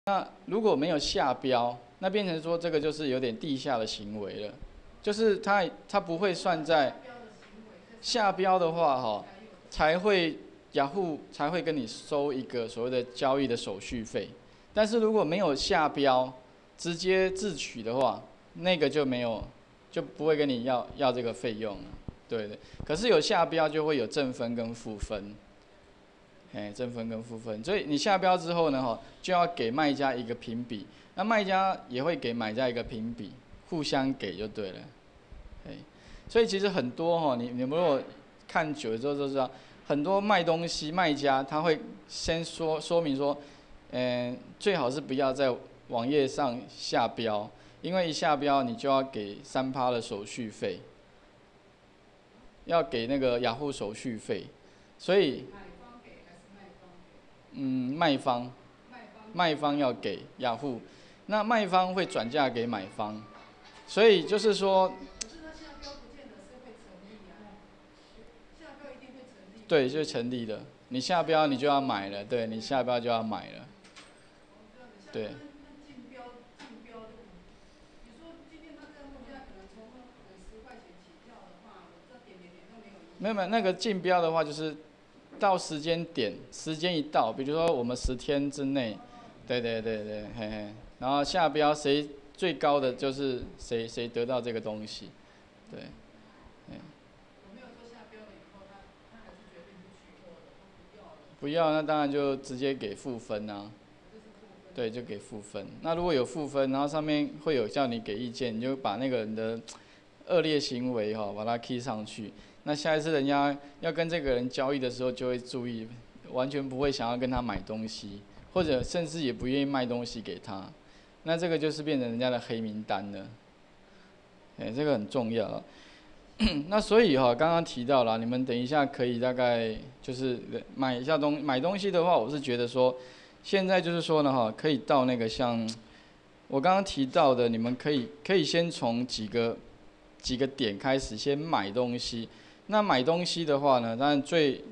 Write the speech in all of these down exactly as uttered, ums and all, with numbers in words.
那如果没有下标，那变成说这个就是有点地下的行为了，就是它它不会算在下标的话，哈，才会雅虎才会跟你收一个所谓的交易的手续费。但是如果没有下标，直接自取的话，那个就没有，就不会跟你要要这个费用了。对的，可是有下标就会有正分跟负分。哎，正分跟负分，所以你下标之后呢，哈，就要给卖家一个评比，那卖家也会给买家一个评比，互相给就对了。哎，所以其实很多哈，你你们如果看久了之后就知道，很多卖东西卖家他会先说说明说，嗯，最好是不要在网页上下标，因为一下标你就要给三趴的手续费，要给那个雅虎手续费，所以。嗯，卖方，卖方要给雅虎，那卖方会转嫁给买方，所以就是说，对，就成立了。你下标你就要买了，对你下标就要买了，对。没有没有，那个竞标的话就是到时间点，时间一到，比如说我们十天之内，对对对对，嘿嘿，然后下标谁最高的就是谁谁得到这个东西，对，嗯。不要，那当然就直接给负分啊。对，就给负分。那如果有负分，然后上面会有叫你给意见，你就把那个人的恶劣行为哈、哦，把它 key 上去。那下一次人家要跟这个人交易的时候，就会注意，完全不会想要跟他买东西，或者甚至也不愿意卖东西给他。那这个就是变成人家的黑名单了。哎，这个很重要。那所以哈、哦，刚刚提到了，你们等一下可以大概就是买一下东买东西的话，我是觉得说，现在就是说呢哈，可以到那个像我刚刚提到的，你们可以可以先从几个几个点开始先买东西。那买东西的话呢，当然最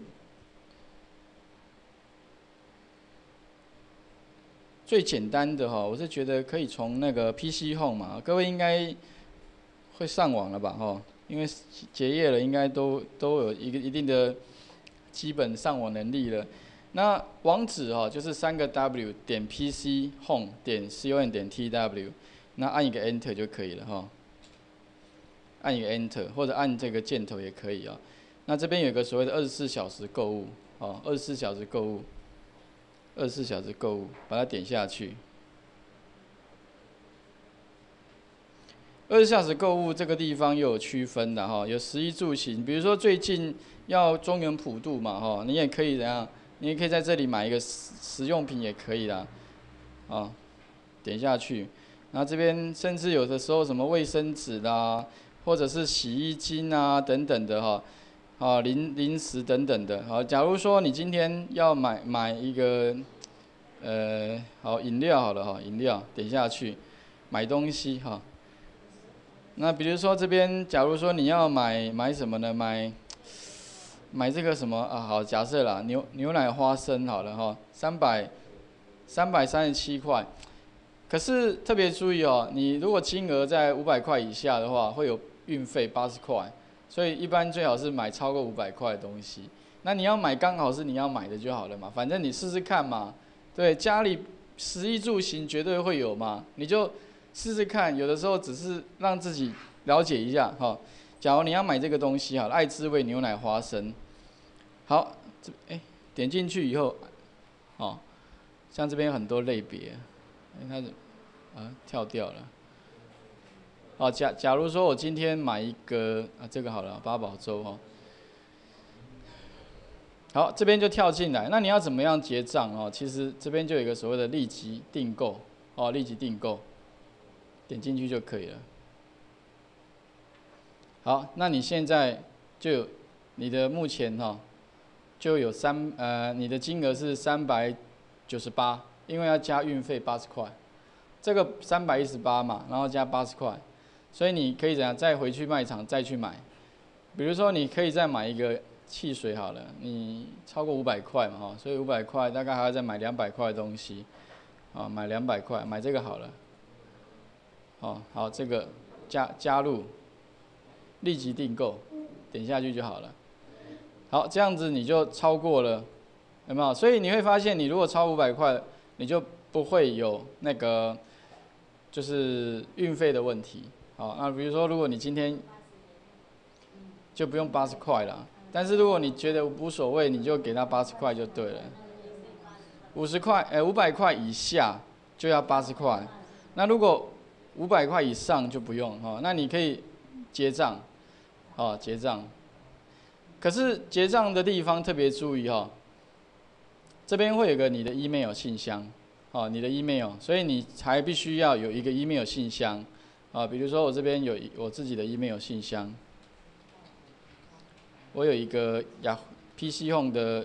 最简单的哈，我是觉得可以从那个 P C Home 嘛，各位应该会上网了吧哈？因为结业了，应该都都有一个一定的基本上网能力了。那网址哈就是三个 W 点 P C Home 点 com 点 T W， 那按一个 Enter 就可以了哈。按一个 Enter 或者按这个箭头也可以啊。那这边有个所谓的二十四小时购物，哦，二十四小时购物，二十四小时购物，把它点下去。二十四小时购物这个地方又有区分的哈，有食衣住行，比如说最近要中原普渡嘛哈，你也可以怎样？你也可以在这里买一个食食用品也可以啦，啊，点下去，然后这边甚至有的时候什么卫生纸啦，或者是洗衣精啊等等的哈，啊零零食等等的，好，假如说你今天要买买一个，呃，好饮料好了哈，饮料点下去，买东西哈。那比如说这边，假如说你要买买什么呢？买买这个什么啊？好，假设啦，牛牛奶花生好了哈，三百三百三十七块。可是特别注意哦，你如果金额在五百块以下的话，会有运费八十块，所以一般最好是买超过五百块的东西。那你要买刚好是你要买的就好了嘛，反正你试试看嘛。对，家里食衣住行绝对会有嘛，你就试试看，有的时候只是让自己了解一下哈。假如你要买这个东西哈，爱滋味牛奶花生，好，这哎点进去以后，哦，像这边有很多类别，哎它啊跳掉了。哦，假假如说我今天买一个啊这个好了，八宝粥哈。好，这边就跳进来，那你要怎么样结账哦？其实这边就有一个所谓的立即订购哦，立即订购，点进去就可以了。好，那你现在就有你的目前哈、哦，就有三呃，你的金额是三百九十八，因为要加运费八十块，这个三百一十八嘛，然后加八十块，所以你可以怎样再回去卖场再去买，比如说你可以再买一个汽水好了，你超过五百块嘛哈，所以五百块大概还要再买两百块的东西， 啊，买两百块，买这个好了。哦，好，这个加加入，立即订购，点下去就好了。好，这样子你就超过了，有没有？所以你会发现，你如果超五百块，你就不会有那个就是运费的问题。好，那比如说，如果你今天就不用八十块了，但是如果你觉得无所谓，你就给他八十块就对了。五十块，哎，五百块以下就要八十块。那如果五百块以上就不用哈，那你可以结账，哦，结账。可是结账的地方特别注意哈，这边会有个你的 email 信箱，哦，你的 email， 所以你还必须要有一个 email 信箱，啊，比如说我这边有我自己的 email 信箱，我有一个雅 P C Home 的。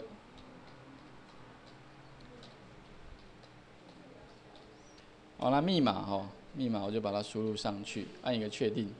好，那密码哈，密码我就把它输入上去，按一个确定。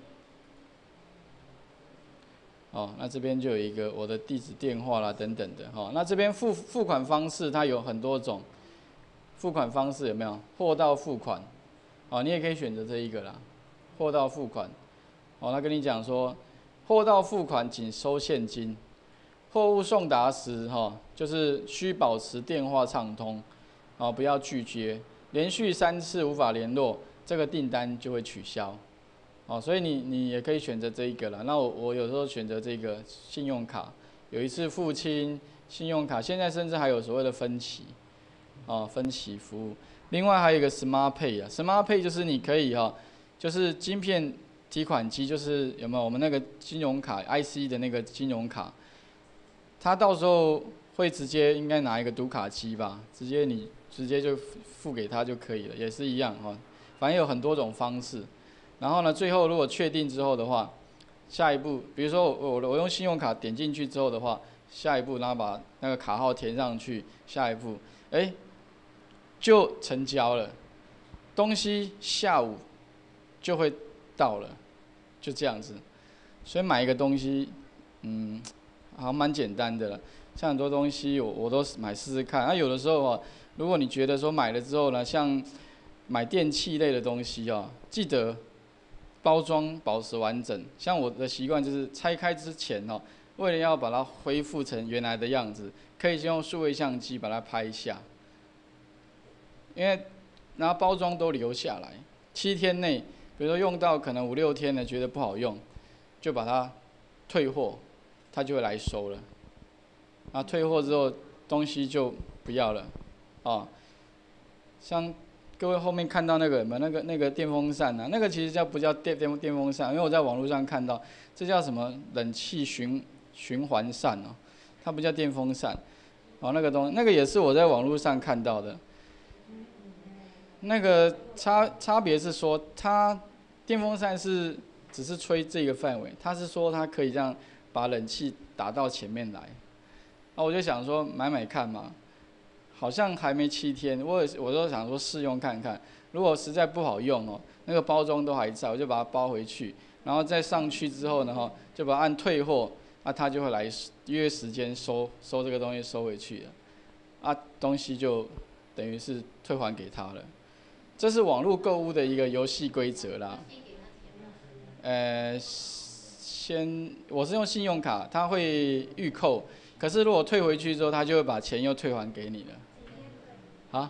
哦，那这边就有一个我的地址、电话啦等等的哈。那这边付付款方式它有很多种，付款方式有没有？货到付款，哦，你也可以选择这一个啦，货到付款。哦，他跟你讲说，货到付款仅收现金，货物送达时哈，就是需保持电话畅通，哦，不要拒接。连续三次无法联络，这个订单就会取消。哦，所以你你也可以选择这一个了。那我我有时候选择这个信用卡，有一次付清信用卡，现在甚至还有所谓的分期，哦，分期服务。另外还有一个 Smart Pay 啊 ，Smart Pay 就是你可以哈、哦，就是晶片提款机，就是有没有我们那个金融卡 I C 的那个金融卡，它到时候会直接应该拿一个读卡机吧，直接你。直接就付给他就可以了，也是一样哈。反正有很多种方式。然后呢，最后如果确定之后的话，下一步，比如说我我用信用卡点进去之后的话，下一步然后把那个卡号填上去，下一步，哎，就成交了，东西下午就会到了，就这样子。所以买一个东西，嗯，好像蛮简单的了。像很多东西我我都买试试看，啊，有的时候啊。如果你觉得说买了之后呢，像买电器类的东西哦，记得包装保持完整。像我的习惯就是拆开之前哦，为了要把它恢复成原来的样子，可以先用数位相机把它拍一下，因为然后包装都留下来，七天内，比如说用到可能五六天了，觉得不好用，就把它退货，他就会来收了。啊，退货之后东西就不要了。哦，像各位后面看到那个有没有那个那个电风扇啊？那个其实叫不叫电电电风扇？因为我在网络上看到，这叫什么冷气循循环扇哦，它不叫电风扇。哦，那个东那个也是我在网络上看到的。那个差差别是说，它电风扇是只是吹这个范围，它是说它可以这样把冷气打到前面来。啊，我就想说买买看嘛。好像还没七天，我我都想说试用看看，如果实在不好用哦，那个包装都还在，我就把它包回去，然后再上去之后呢，哈，就把它按退货，啊，他就会来约时间收收这个东西收回去了，啊，东西就等于是退还给他了，这是网络购物的一个游戏规则啦。呃，先我是用信用卡，他会预扣，可是如果退回去之后，他就会把钱又退还给你了。啊，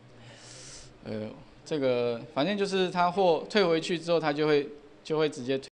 呃，这个反正就是他货退回去之后，他就会就会直接退。